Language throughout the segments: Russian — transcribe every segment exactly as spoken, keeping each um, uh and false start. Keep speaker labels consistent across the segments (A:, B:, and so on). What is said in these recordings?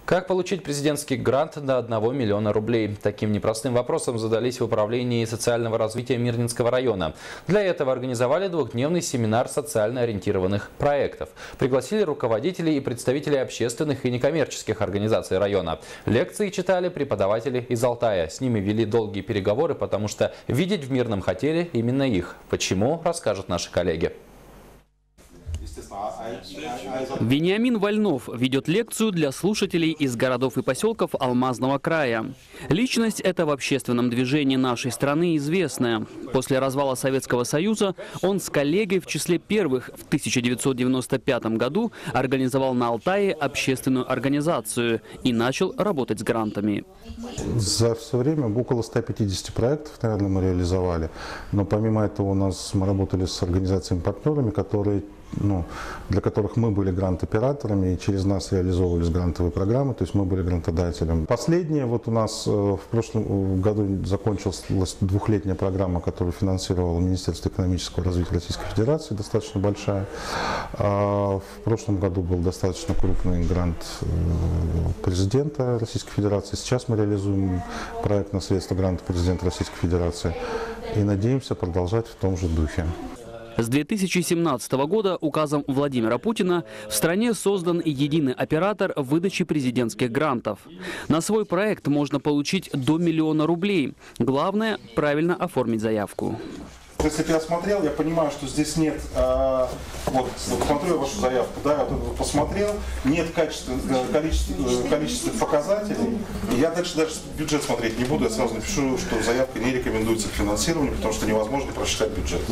A: Как получить президентский грант до одного миллиона рублей? Таким непростым вопросом задались в управлении социального развития Мирнинского района. Для этого организовали двухдневный семинар социально ориентированных проектов. Пригласили руководителей и представителей общественных и некоммерческих организаций района. Лекции читали преподаватели из Алтая. С ними вели долгие переговоры, потому что видеть в Мирном хотели именно их. Почему, расскажут наши коллеги.
B: Вениамин Вольнов ведет лекцию для слушателей из городов и поселков Алмазного края. Личность эта в общественном движении нашей страны известная. После развала Советского Союза он с коллегой в числе первых в тысяча девятьсот девяносто пятом году организовал на Алтае общественную организацию и начал работать с грантами.
C: За все время около ста пятидесяти проектов, наверное, мы реализовали. Но помимо этого у нас мы работали с организациями-партнерами, которые Ну, для которых мы были грант-операторами, и через нас реализовывались грантовые программы, то есть мы были грантодателем. Последнее, вот у нас в прошлом году закончилась двухлетняя программа, которую финансировало Министерство экономического развития Российской Федерации, достаточно большая. А в прошлом году был достаточно крупный грант президента Российской Федерации. Сейчас мы реализуем проект на средства гранта президента Российской Федерации и надеемся продолжать в том же духе.
B: С две тысячи семнадцатого года указом Владимира Путина в стране создан единый оператор выдачи президентских грантов. На свой проект можно получить до миллиона рублей. Главное – правильно оформить заявку.
C: Если я смотрел, я понимаю, что здесь нет, э, вот, вот смотрю вашу заявку, да, я вот посмотрел, нет качества, количества, количества показателей, и я дальше даже бюджет смотреть не буду, я сразу напишу, что заявка не рекомендуется к финансированию, потому что невозможно просчитать бюджет.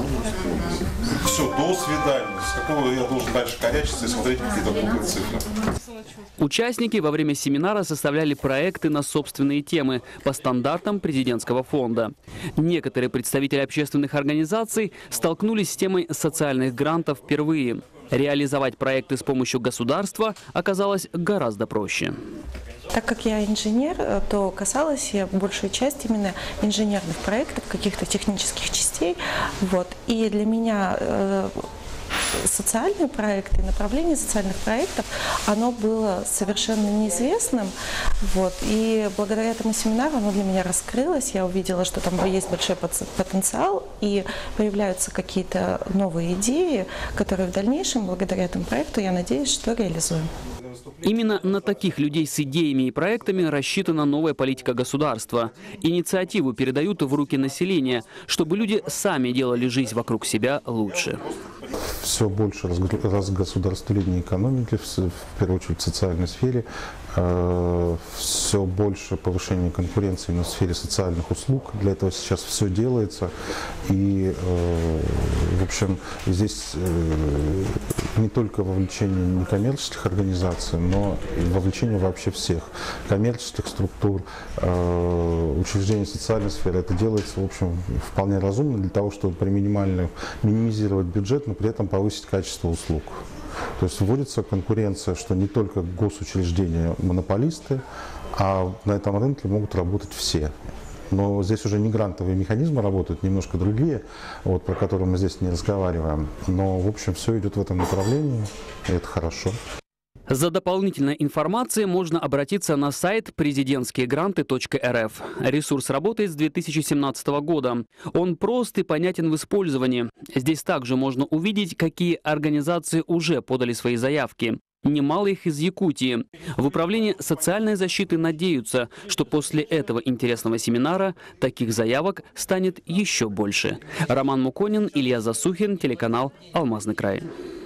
C: Все, до свидания, с какого я должен дальше корячиться и смотреть какие-то глупые цифры.
B: Участники во время семинара составляли проекты на собственные темы по стандартам президентского фонда. Некоторые представители общественных организаций столкнулись с темой социальных грантов впервые. Реализовать проекты с помощью государства оказалось гораздо проще.
D: Так как я инженер, то касалась я большую часть именно инженерных проектов, каких-то технических частей. Вот. И для меня э, социальные проекты, направление социальных проектов, оно было совершенно неизвестным. Вот. И благодаря этому семинару оно для меня раскрылось. Я увидела, что там есть большой потенциал и появляются какие-то новые идеи, которые в дальнейшем, благодаря этому проекту, я надеюсь, что реализуем.
B: Именно на таких людей с идеями и проектами рассчитана новая политика государства. Инициативу передают в руки населения, чтобы люди сами делали жизнь вокруг себя лучше.
C: Все больше разгосударствления экономики, в первую очередь в социальной сфере, все больше повышения конкуренции на сфере социальных услуг. Для этого сейчас все делается. И, в общем, здесь не только вовлечение некоммерческих организаций, но и вовлечение вообще всех коммерческих структур, учреждений социальной сферы. Это делается, в общем, вполне разумно для того, чтобы при минимальном минимизировать бюджет, но при этом повысить качество услуг. То есть вводится конкуренция, что не только госучреждения монополисты, а на этом рынке могут работать все. Но здесь уже не грантовые механизмы работают, немножко другие, вот, про которые мы здесь не разговариваем. Но, в общем, все идет в этом направлении, и это хорошо.
B: За дополнительной информацией можно обратиться на сайт президентские гранты точка эр эф. Ресурс работает с две тысячи семнадцатого года. Он прост и понятен в использовании. Здесь также можно увидеть, какие организации уже подали свои заявки. Немало их из Якутии. В управлении социальной защиты надеются, что после этого интересного семинара таких заявок станет еще больше. Роман Муконин, Илья Засухин, телеканал «Алмазный край».